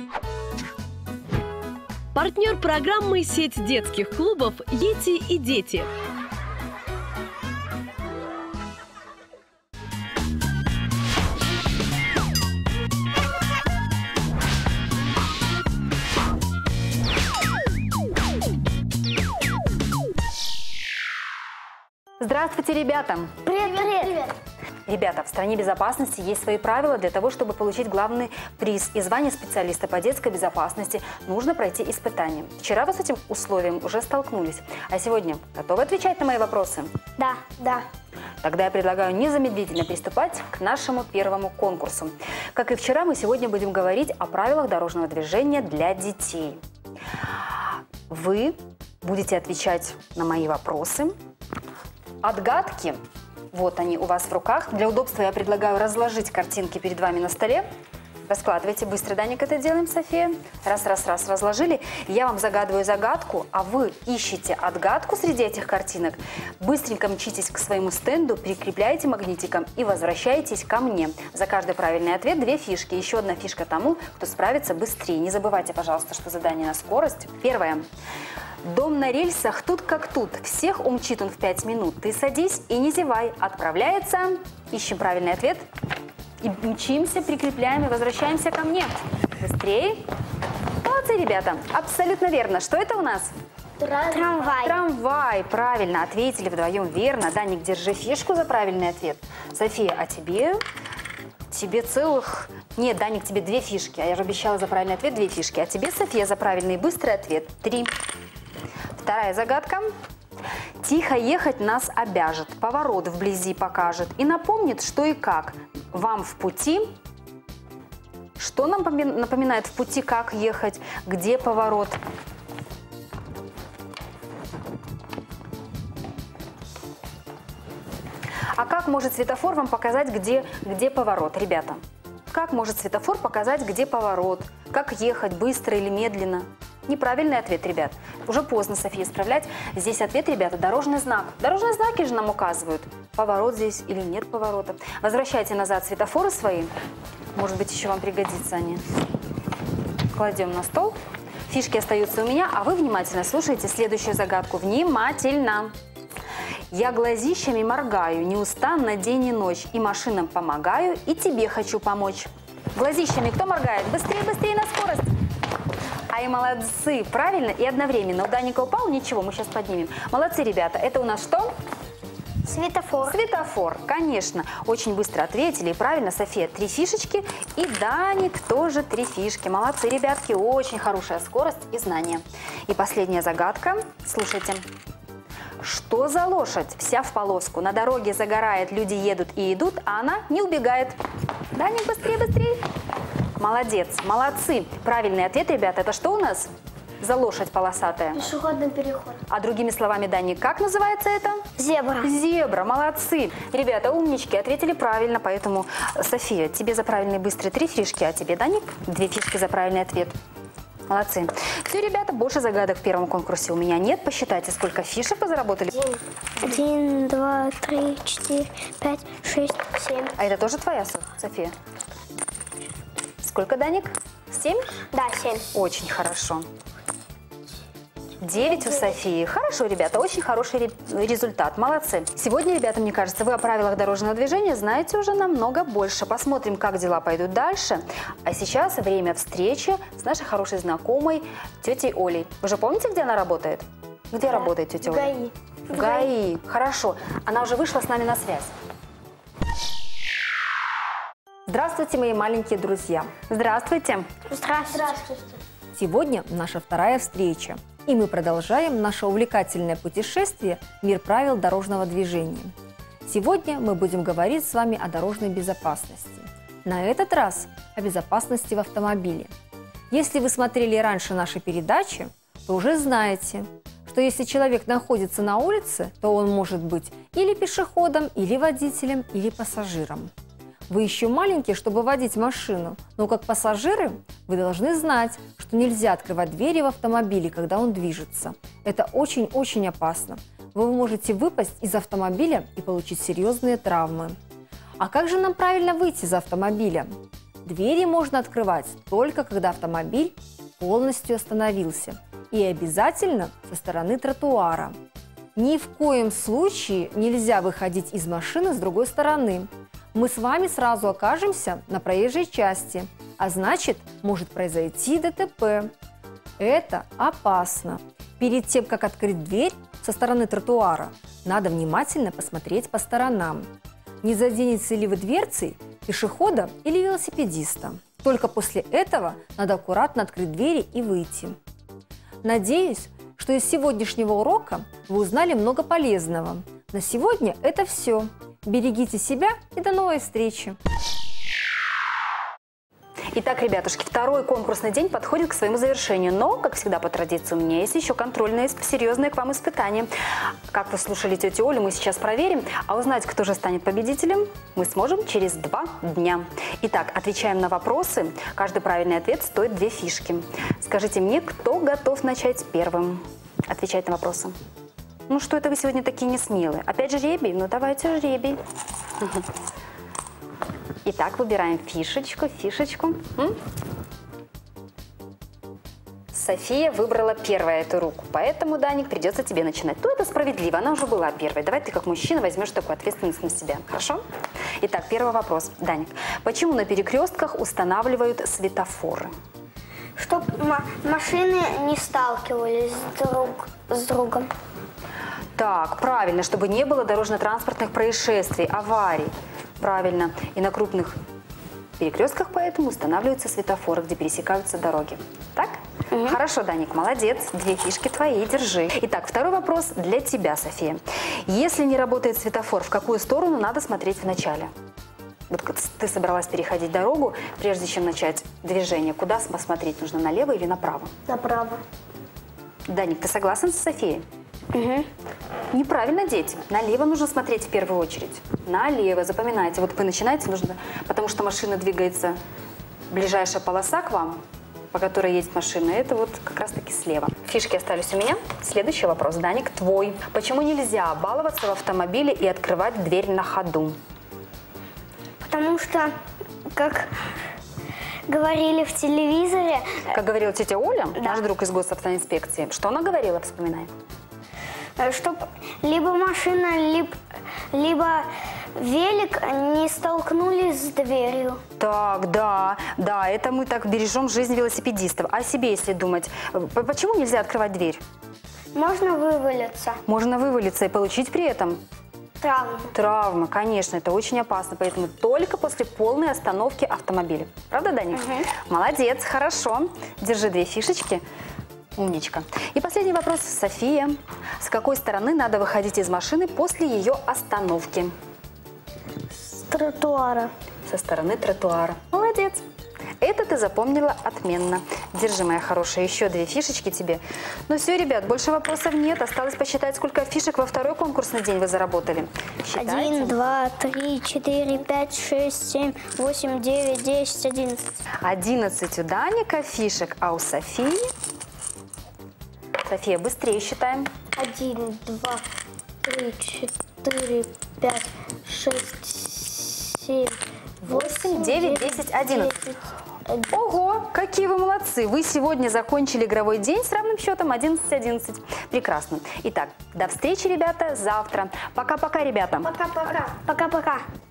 Партнер программы «Сеть детских клубов «Ети и дети». Здравствуйте, ребята! Привет, привет! Ребята, в стране безопасности есть свои правила. Для того, чтобы получить главный приз и звание специалиста по детской безопасности, нужно пройти испытание. Вчера вы с этим условием уже столкнулись. А сегодня готовы отвечать на мои вопросы? Да, да. Тогда я предлагаю незамедлительно приступать к нашему первому конкурсу. Как и вчера, мы сегодня будем говорить о правилах дорожного движения для детей. Вы будете отвечать на мои вопросы. Отгадки, вот они у вас в руках. Для удобства я предлагаю разложить картинки перед вами на столе. Раскладывайте быстро, Даник, это делаем, София. Раз, разложили. Я вам загадываю загадку, а вы ищете отгадку среди этих картинок. Быстренько мчитесь к своему стенду, прикрепляете магнитиком и возвращаетесь ко мне. За каждый правильный ответ 2 фишки. Еще одна фишка тому, кто справится быстрее. Не забывайте, пожалуйста, что задание на скорость. Первое. Дом на рельсах тут как тут. Всех умчит он в 5 минут. Ты садись и не зевай. Отправляется. Ищем правильный ответ. И мчимся, прикрепляем и возвращаемся ко мне. Быстрее. Молодцы, ребята. Абсолютно верно. Что это у нас? Трамвай. Трамвай. Правильно. Ответили вдвоем верно. Даник, держи фишку за правильный ответ. София, а тебе? Тебе целых... Нет, Даник, тебе 2 фишки. А я же обещала за правильный ответ 2 фишки. А тебе, София, за правильный и быстрый ответ 3. Вторая загадка. Тихо ехать нас обяжет, поворот вблизи покажет и напомнит, что и как. Вам в пути. Что нам напоминает в пути, как ехать, где поворот? А как может светофор вам показать, где поворот, ребята? Как может светофор показать, где поворот? Как ехать, быстро или медленно? Неправильный ответ, ребят. Уже поздно, София, исправлять. Здесь ответ, ребята, дорожный знак. Дорожные знаки же нам указывают, поворот здесь или нет поворота. Возвращайте назад светофоры свои. Может быть, еще вам пригодятся они. Кладем на стол. Фишки остаются у меня, а вы внимательно слушайте следующую загадку. Внимательно. Я глазищами моргаю, неустанно день и ночь, и машинам помогаю, и тебе хочу помочь. Глазищами кто моргает? Быстрее, быстрее, на скорость. Ай, молодцы, правильно и одновременно. У Даника упал, ничего, мы сейчас поднимем. Молодцы, ребята. Это у нас что? Светофор. Светофор, конечно. Очень быстро ответили. И правильно, София, 3 фишечки. И Даник тоже 3 фишки. Молодцы, ребятки, очень хорошая скорость и знания. И последняя загадка. Слушайте. Что за лошадь? Вся в полоску. На дороге загорает, люди едут и идут, а она не убегает. Даник, быстрее, быстрее. Молодец, молодцы. Правильный ответ, ребята, это что у нас за лошадь полосатая? Пешеходный переход. А другими словами, Даник, как называется это? Зебра. Зебра, молодцы. Ребята, умнички, ответили правильно, поэтому, София, тебе за правильный быстрый 3 фишки, а тебе, Даник, 2 фишки за правильный ответ. Молодцы. Все, ребята, больше загадок в первом конкурсе у меня нет. Посчитайте, сколько фишек вы заработали. 1, 2, 3, 4, 5, 6, 7. А это тоже твоя, София? Сколько, Даник? 7? Да, 7. Очень хорошо. 9 у Софии. Хорошо, ребята, очень хороший результат. Молодцы. Сегодня, ребята, мне кажется, вы о правилах дорожного движения знаете уже намного больше. Посмотрим, как дела пойдут дальше. А сейчас время встречи с нашей хорошей знакомой тетей Олей. Вы же помните, где она работает? Где работает тетя Оля? ГАИ. В ГАИ. Хорошо. Она уже вышла с нами на связь. Здравствуйте, мои маленькие друзья. Здравствуйте. Здравствуйте. Сегодня наша вторая встреча, и мы продолжаем наше увлекательное путешествие в мир правил дорожного движения. Сегодня мы будем говорить с вами о дорожной безопасности. На этот раз о безопасности в автомобиле. Если вы смотрели раньше наши передачи, то уже знаете, что если человек находится на улице, то он может быть или пешеходом, или водителем, или пассажиром. Вы еще маленькие, чтобы водить машину, но как пассажиры вы должны знать, что нельзя открывать двери в автомобиле, когда он движется. Это очень-очень опасно. Вы можете выпасть из автомобиля и получить серьезные травмы. А как же нам правильно выйти из автомобиля? Двери можно открывать только когда автомобиль полностью остановился. И обязательно со стороны тротуара. Ни в коем случае нельзя выходить из машины с другой стороны. Мы с вами сразу окажемся на проезжей части, а значит, может произойти ДТП. Это опасно. Перед тем, как открыть дверь со стороны тротуара, надо внимательно посмотреть по сторонам. Не заденете ли вы дверцей пешехода или велосипедиста? Только после этого надо аккуратно открыть двери и выйти. Надеюсь, что из сегодняшнего урока вы узнали много полезного. На сегодня это все. Берегите себя и до новой встречи! Итак, ребятушки, второй конкурсный день подходит к своему завершению. Но, как всегда по традиции, у меня есть еще контрольное, серьезное к вам испытание. Как вы слушали тетю Олю, мы сейчас проверим. А узнать, кто же станет победителем, мы сможем через 2 дня. Итак, отвечаем на вопросы. Каждый правильный ответ стоит 2 фишки. Скажите мне, кто готов начать первым отвечать на вопросы? Ну что это вы сегодня такие несмелые? Опять жребий? Ну давайте жребий. Итак, выбираем фишечку. София выбрала первая эту руку, поэтому, Даник, придется тебе начинать. Ну, это справедливо, она уже была первой. Давай ты как мужчина возьмешь такую ответственность на себя, хорошо? Итак, первый вопрос. Даник, почему на перекрестках устанавливают светофоры? Чтоб машины не сталкивались друг с другом. Так, правильно, чтобы не было дорожно-транспортных происшествий, аварий. Правильно. И на крупных перекрестках поэтому устанавливаются светофоры, где пересекаются дороги. Так? Угу. Хорошо, Даник, молодец. 2 фишки твои, держи. Итак, второй вопрос для тебя, София. Если не работает светофор, в какую сторону надо смотреть в начале? Вот ты собралась переходить дорогу, прежде чем начать движение. Куда посмотреть нужно, налево или направо? Направо. Даник, ты согласен с Софией? Угу. Неправильно, дети. Налево нужно смотреть в первую очередь. Налево, запоминайте. Вот вы начинаете, нужно, потому что машина двигается, ближайшая полоса к вам, по которой едет машина, это вот как раз-таки слева. Фишки остались у меня. Следующий вопрос, Даник, твой. Почему нельзя баловаться в автомобиле и открывать дверь на ходу? Потому что, как говорили в телевизоре... Как говорила тетя Оля, да, наш друг из госавтоинспекции. Что она говорила, вспоминай? Чтоб либо машина, либо велик не столкнулись с дверью. Так, да, это мы так бережем жизнь велосипедистов. А о себе, если думать, почему нельзя открывать дверь? Можно вывалиться. Можно вывалиться и получить при этом Травму. Травма, конечно, это очень опасно, поэтому только после полной остановки автомобиля. Правда, Даник? Угу. Молодец, хорошо. Держи 2 фишечки. Умничка. И последний вопрос, София. С какой стороны надо выходить из машины после ее остановки? С тротуара. Со стороны тротуара. Молодец. Это ты запомнила отменно. Держи, моя хорошая, еще 2 фишечки тебе. Ну все, ребят, больше вопросов нет. Осталось посчитать, сколько фишек во второй конкурсный день вы заработали. Считайте. 1, 2, 3, 4, 5, 6, 7, 8, 9, 10, 11. 11 у Даника фишек, а у Софии... София, быстрее считаем. 1, 2, 3, 4, 5, 6, 7, 8, 9, 10, 11. Ого, какие вы молодцы! Вы сегодня закончили игровой день с равным счетом 11-11. Прекрасно. Итак, до встречи, ребята, завтра. Пока-пока, ребята. Пока-пока. Пока-пока.